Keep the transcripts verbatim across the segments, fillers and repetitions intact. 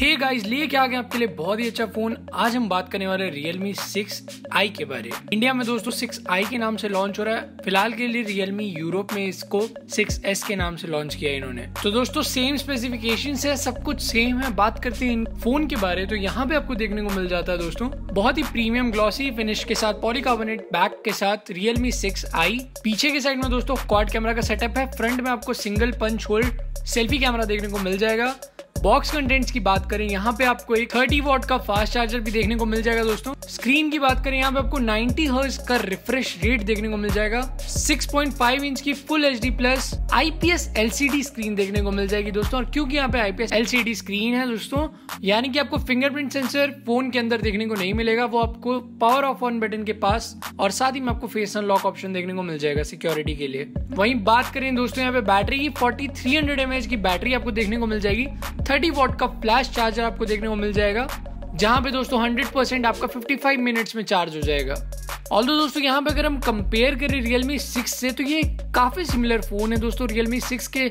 Hey guys, लेके आ गए आपके लिए बहुत ही अच्छा फोन। आज हम बात करने वाले Realme सिक्स आई के बारे में। इंडिया में दोस्तों सिक्स आई के नाम से लॉन्च हो रहा है। फिलहाल के लिए Realme यूरोप में इसको सिक्स एस के नाम से लॉन्च किया है इन्होंने। तो दोस्तों सेम स्पेसिफिकेशन है, सब कुछ सेम है। बात करते हैं इन फोन के बारे, तो यहाँ पे आपको देखने को मिल जाता है दोस्तों बहुत ही प्रीमियम ग्लॉसी फिनिश के साथ पॉलीकार्बोनेट बैक के साथ Realme सिक्स आई। पीछे के साइड में दोस्तों क्वाड कैमरा का सेटअप है। फ्रंट में आपको single punch hole selfie camera देखने को मिल जाएगा। बॉक्स कंटेंट्स की बात करें, यहाँ पे आपको एक थर्टी वॉट का फास्ट चार्जर भी देखने को मिल जाएगा दोस्तों। स्क्रीन की बात करें, यहाँ पे आपको नाइंटी हर्ट्ज का रिफ्रेश रेट देखने को मिल जाएगा। सिक्स पॉइंट फाइव इंच की full H D plus IPS LCD screen देखने को मिल जाएगी दोस्तों। और क्योंकि यहाँ पे आईपीएस एलसीडी स्क्रीन है दोस्तों, यानी कि आपको फिंगरप्रिंट सेंसर फोन के अंदर देखने को नहीं मिलेगा, वो आपको पावर ऑफ ऑन बटन के पास और साथ ही में आपको फेस अनलॉक ऑप्शन देखने को मिल जाएगा सिक्योरिटी के लिए। वहीं बात करें दोस्तों यहाँ पे बैटरी की, फोर्टी थ्री हंड्रेड एमएच की बैटरी आपको देखने को मिल जाएगी। थर्टी वॉट का फ्लैश चार्जर आपको देखने को मिल जाएगा, जहां पे दोस्तों हंड्रेड परसेंट आपका फिफ्टी फाइव मिनट्स में चार्ज हो जाएगा। ऑल्दो दोस्तों यहाँ पे अगर हम कंपेयर करें Realme सिक्स से, तो ये काफी सिमिलर फोन है दोस्तों Realme सिक्स के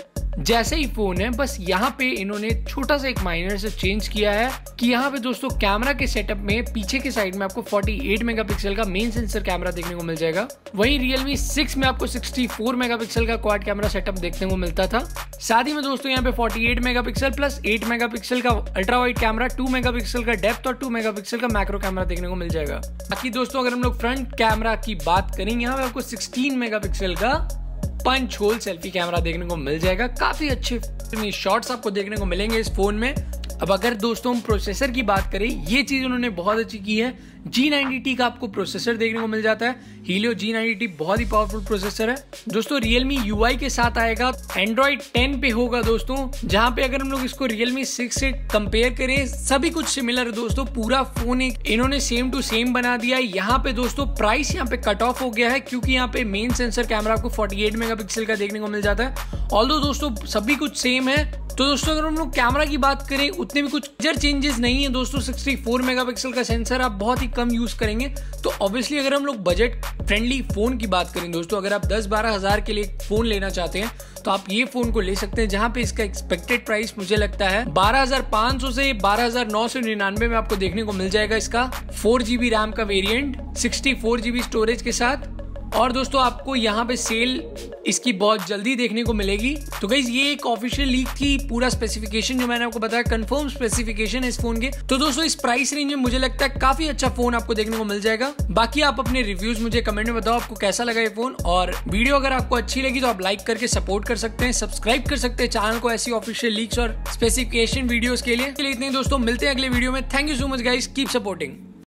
जैसे ही फोन है। बस यहाँ पे इन्होंने छोटा सा एक माइनर से चेंज किया है कि यहाँ पे दोस्तों कैमरा के सेटअप में पीछे के साइड में आपको फोर्टी एट मेगापिक्सल का मेन सेंसर कैमरा देखने को मिल जाएगा। वहीं Realme सिक्स में आपको सिक्सटी फोर मेगापिक्सल का क्वाड कैमरा सेटअप देखने को मिलता था। साथ ही में दोस्तों यहाँ पे forty eight megapixel plus eight megapixel का ultra wide camera, two megapixel का डेप्थ और टू मेगापिक्सल का मैक्रो कैमरा देखने को मिल जाएगा। बाकी दोस्तों अगर हम लोग फ्रंट कैमरा की बात करें, यहाँ पे आपको सिक्सटीन मेगापिक्सल का पंच होल सेल्फी कैमरा देखने को मिल जाएगा। काफी अच्छे शॉट्स आपको देखने को मिलेंगे इस फोन में। अब अगर दोस्तों हम प्रोसेसर की बात करें, ये चीज उन्होंने बहुत अच्छी की है। जी नाइंटी टी का आपको प्रोसेसर देखने को मिल जाता है। Helio जी नाइंटी टी बहुत ही पावरफुल प्रोसेसर है दोस्तों। Realme यू आई के साथ आएगा, Android टेन पे होगा दोस्तों, जहां पे अगर हम लोग इसको Realme सिक्स से कंपेयर करें, सभी कुछ सिमिलर है दोस्तों। पूरा फोन एक इन्होंने सेम टू सेम बना दिया है। यहाँ पे दोस्तों प्राइस यहाँ पे कट ऑफ हो गया है, क्योंकि यहाँ पे मेन सेंसर कैमरा आपको फोर्टी एट मेगापिक्सल का देखने को मिल जाता है। ऑल्दो दोस्तों सभी कुछ सेम है। तो दोस्तों अगर हम लोग कैमरा की बात करें, उतने भी कुछ मेजर चेंजेस नहीं है दोस्तों। सिक्सटी फोर मेगापिक्सल का सेंसर आप बहुत ही कम यूज करेंगे। तो ऑब्वियसली अगर हम लोग बजट फ्रेंडली फोन की बात करें दोस्तों, अगर आप दस बारह हजार के लिए फोन लेना चाहते हैं तो आप ये फोन को ले सकते हैं, जहां पे इसका एक्सपेक्टेड प्राइस मुझे लगता है बारह हजार पाँच सौ से बारह हजार नौ सौ निन्यानवे में आपको देखने को मिल जाएगा। इसका फोर जीबी रैम का variant, sixty four GB storage के साथ। और दोस्तों आपको यहाँ पे सेल इसकी बहुत जल्दी देखने को मिलेगी। तो गाइस ये एक ऑफिशियल लीक थी, पूरा स्पेसिफिकेशन जो मैंने आपको बताया कंफर्म स्पेसिफिकेशन है इस फोन के। तो दोस्तों इस प्राइस रेंज में मुझे लगता है काफी अच्छा फोन आपको देखने को मिल जाएगा। बाकी आप अपने रिव्यूज मुझे कमेंट में बताओ आपको कैसा लगा ये फोन। और वीडियो अगर आपको अच्छी लगी तो आप लाइक करके सपोर्ट कर सकते हैं, सब्सक्राइब कर सकते हैं चैनल को ऐसी ऑफिशियल लीक्स और स्पेसिफिकेशन वीडियोस के लिए। इतने दोस्तों, मिलते हैं अगले वीडियो में। Thank you so much guys, keep supporting.